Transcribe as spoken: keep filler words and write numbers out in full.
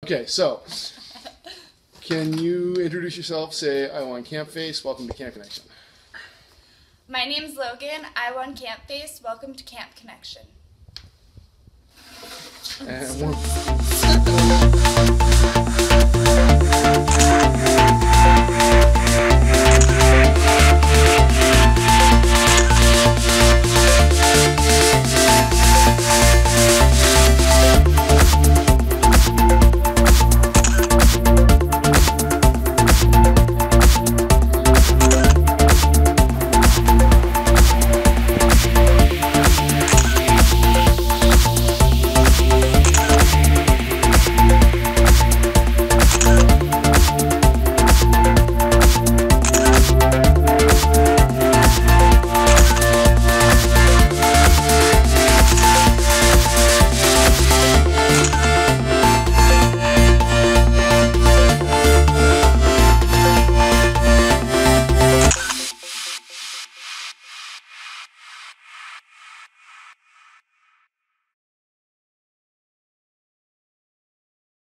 Okay, so can you introduce yourself? Say, I won Camp Face. Welcome to Camp Connection. My name's Logan. I won Camp Face. Welcome to Camp Connection. And one.